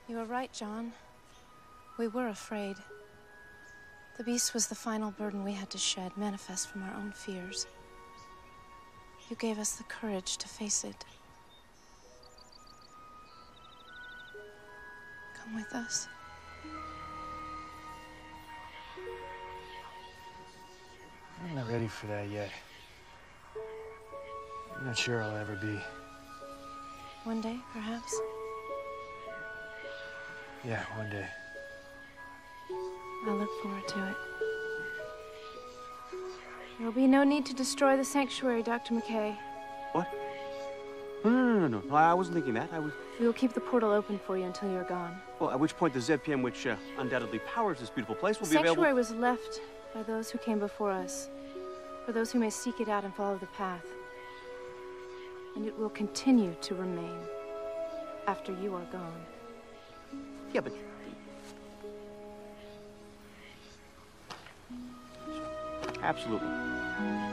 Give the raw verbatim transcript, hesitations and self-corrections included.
You were right, John. We were afraid. The beast was the final burden we had to shed, manifest from our own fears. You gave us the courage to face it. Come with us. I'm not ready for that yet. I'm not sure I'll ever be. One day, perhaps? Yeah, one day. I look forward to it. There will be no need to destroy the sanctuary, Doctor McKay. What? No, no, no, no, no. I wasn't thinking that. I was... We will keep the portal open for you until you're gone. Well, at which point the Z P M, which uh, undoubtedly powers this beautiful place, will The be available... sanctuary was left by those who came before us, for those who may seek it out and follow the path. And it will continue to remain after you are gone. Yeah, but... Absolutely.